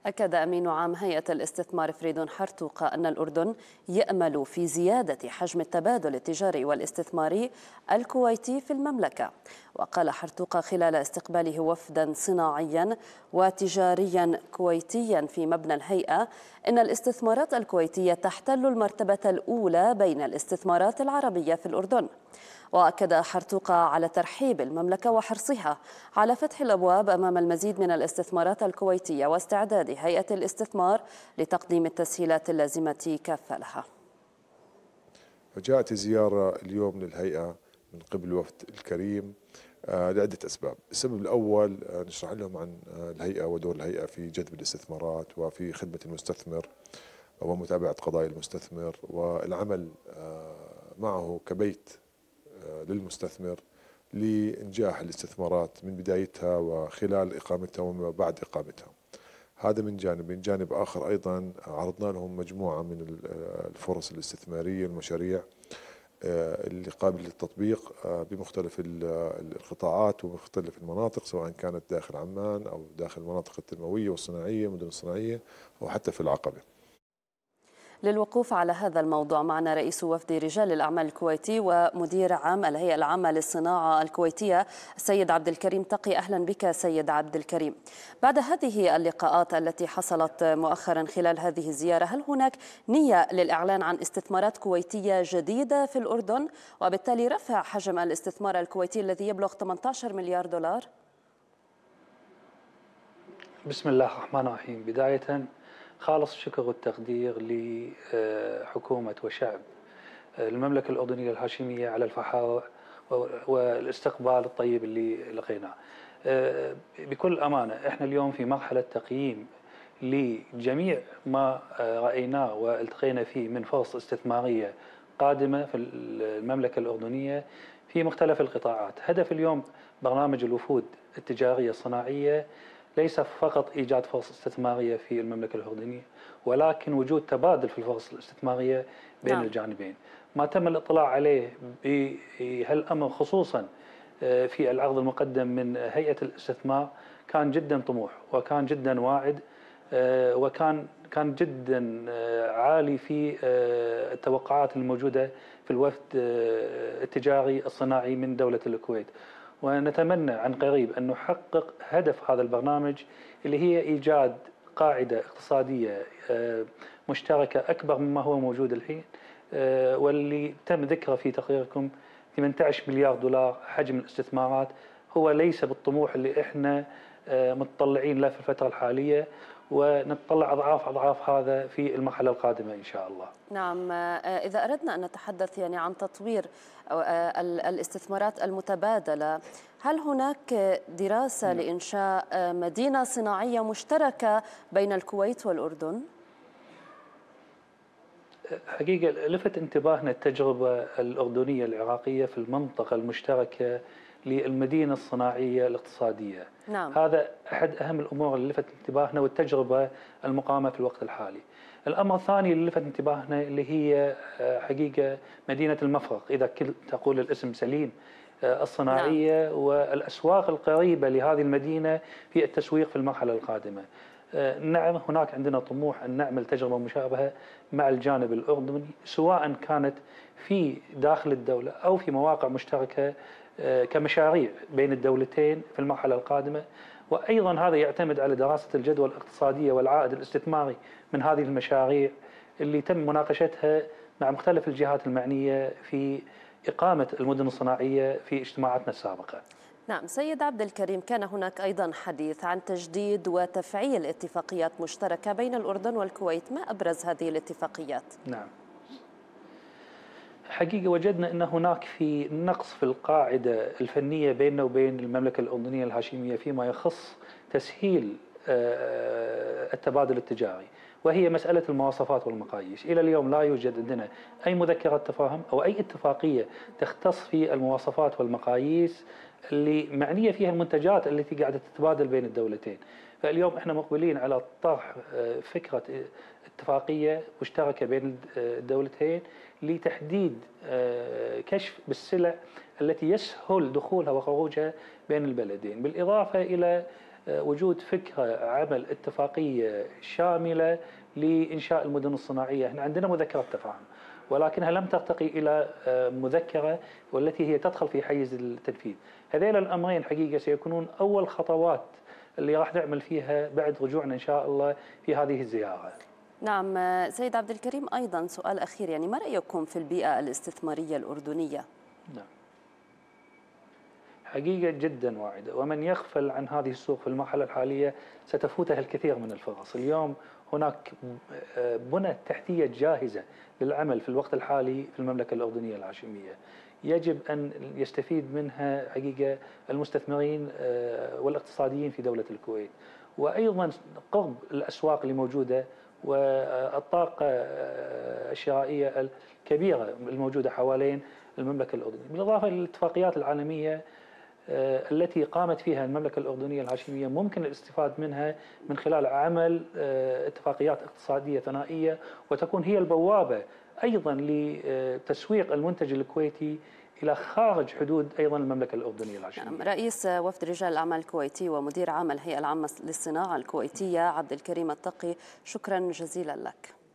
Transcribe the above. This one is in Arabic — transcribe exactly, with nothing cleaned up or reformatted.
أكد أمين عام هيئة الاستثمار فريدون حرتوقة أن الأردن يأمل في زيادة حجم التبادل التجاري والاستثماري الكويتي في المملكة. وقال حرتوقة خلال استقباله وفدا صناعيا وتجاريا كويتيا في مبنى الهيئة إن الاستثمارات الكويتية تحتل المرتبة الأولى بين الاستثمارات العربية في الأردن. وأكد حرتوقة على ترحيب المملكة وحرصها على فتح الأبواب أمام المزيد من الاستثمارات الكويتية واستعداد هيئة الاستثمار لتقديم التسهيلات اللازمة كافة لها. جاءت زيارة اليوم للهيئة من قبل الوفد الكريم لعدة أسباب. السبب الأول نشرح لهم عن الهيئة ودور الهيئة في جذب الاستثمارات وفي خدمة المستثمر ومتابعة قضايا المستثمر والعمل معه كبيت للمستثمر لإنجاح الاستثمارات من بدايتها وخلال إقامتها وما بعد إقامتها. هذا من جانب. من جانب آخر أيضا عرضنا لهم مجموعة من الفرص الاستثمارية المشاريع اللي قابلة للتطبيق بمختلف القطاعات ومختلف المناطق، سواء كانت داخل عمان أو داخل المناطق التنموية والصناعية المدن الصناعية أو حتى في العقبة. للوقوف على هذا الموضوع معنا رئيس وفد رجال الأعمال الكويتي ومدير عام الهيئة العامة للصناعة الكويتية السيد عبد الكريم تقي. أهلا بك سيد عبد الكريم. بعد هذه اللقاءات التي حصلت مؤخرا خلال هذه الزيارة، هل هناك نية للإعلان عن استثمارات كويتية جديدة في الأردن وبالتالي رفع حجم الاستثمار الكويتي الذي يبلغ ثمانية عشر مليار دولار؟ بسم الله الرحمن الرحيم. بداية خالص الشكر والتقدير لحكومة وشعب المملكة الأردنية الهاشمية على الفحاوة والاستقبال الطيب اللي لقيناه. بكل أمانة احنا اليوم في مرحلة تقييم لجميع ما رأيناه والتقينا فيه من فرص استثمارية قادمة في المملكة الأردنية في مختلف القطاعات. هدف اليوم برنامج الوفود التجارية الصناعية ليس فقط إيجاد فرص استثمارية في المملكة الأردنية، ولكن وجود تبادل في الفرص الاستثمارية بين نعم. الجانبين. ما تم الاطلاع عليه بهالأمر خصوصا في العرض المقدم من هيئة الاستثمار كان جدا طموح وكان جدا واعد وكان كان جدا عالي في التوقعات الموجودة في الوفد التجاري الصناعي من دولة الكويت. ونتمنى عن قريب أن نحقق هدف هذا البرنامج اللي هي إيجاد قاعدة اقتصادية مشتركة أكبر مما هو موجود الحين، واللي تم ذكره في تقريركم ثمانية عشر مليار دولار حجم الاستثمارات. هو ليس بالطموح اللي احنا متطلعين له في الفترة الحالية، ونتطلع أضعاف أضعاف هذا في المرحلة القادمة إن شاء الله. نعم، إذا أردنا أن نتحدث يعني عن تطوير الاستثمارات المتبادلة، هل هناك دراسة م. لإنشاء مدينة صناعية مشتركة بين الكويت والأردن؟ حقيقة لفت انتباهنا التجربة الأردنية العراقية في المنطقة المشتركة للمدينة الصناعية الاقتصادية. نعم. هذا أحد أهم الأمور اللي لفت انتباهنا والتجربة المقامة في الوقت الحالي. الأمر الثاني اللي لفت انتباهنا اللي هي حقيقة مدينة المفرق، إذا كنت تقول الاسم سليم، الصناعية. نعم. والأسواق القريبة لهذه المدينة في التسويق في المرحلة القادمة. نعم، هناك عندنا طموح أن نعمل تجربة مشابهة مع الجانب الأردني، سواء كانت في داخل الدولة أو في مواقع مشتركة كمشاريع بين الدولتين في المرحلة القادمة. وأيضا هذا يعتمد على دراسة الجدوى الاقتصادية والعائد الاستثماري من هذه المشاريع اللي تم مناقشتها مع مختلف الجهات المعنية في إقامة المدن الصناعية في اجتماعاتنا السابقة. نعم سيد عبد الكريم، كان هناك أيضا حديث عن تجديد وتفعيل اتفاقيات مشتركة بين الأردن والكويت، ما أبرز هذه الاتفاقيات؟ نعم، حقيقة وجدنا أن هناك في نقص في القاعدة الفنية بيننا وبين المملكة الأردنية الهاشمية فيما يخص تسهيل التبادل التجاري، وهي مسألة المواصفات والمقاييس. إلى اليوم لا يوجد عندنا أي مذكرة تفاهم أو أي اتفاقية تختص في المواصفات والمقاييس اللي معنية فيها المنتجات التي قاعدة تتبادل بين الدولتين. فاليوم احنا مقبلين على طرح فكرة اتفاقية مشتركة بين الدولتين لتحديد كشف بالسلع التي يسهل دخولها وخروجها بين البلدين، بالإضافة إلى وجود فكرة عمل اتفاقية شاملة لإنشاء المدن الصناعية. احنا عندنا مذكرة تفاهم ولكنها لم ترتقي إلى مذكرة والتي هي تدخل في حيز التنفيذ. هذين الأمرين حقيقة سيكونون أول خطوات اللي راح نعمل فيها بعد رجوعنا إن شاء الله في هذه الزيارة. نعم سيد عبد الكريم، أيضا سؤال أخير، يعني ما رأيكم في البيئة الاستثمارية الأردنية؟ نعم حقيقة جدا واعدة، ومن يغفل عن هذه السوق في المرحلة الحالية ستفوته الكثير من الفرص. اليوم هناك بنى تحتية جاهزة للعمل في الوقت الحالي في المملكة الأردنية الهاشمية، يجب أن يستفيد منها حقيقة المستثمرين والاقتصاديين في دولة الكويت، وأيضا قرب الأسواق اللي موجودة والطاقة الشرائية الكبيرة الموجودة حوالين المملكة الأردنية، بالإضافة للاتفاقيات العالمية التي قامت فيها المملكة الأردنية الهاشمية ممكن الاستفادة منها من خلال عمل اتفاقيات اقتصادية ثنائية، وتكون هي البوابة أيضا لتسويق المنتج الكويتي إلى خارج حدود أيضا المملكة الأردنية الهاشمية. نعم. رئيس وفد رجال الأعمال الكويتي ومدير عام الهيئة العامة للصناعة الكويتية عبد الكريم التقي، شكرا جزيلا لك.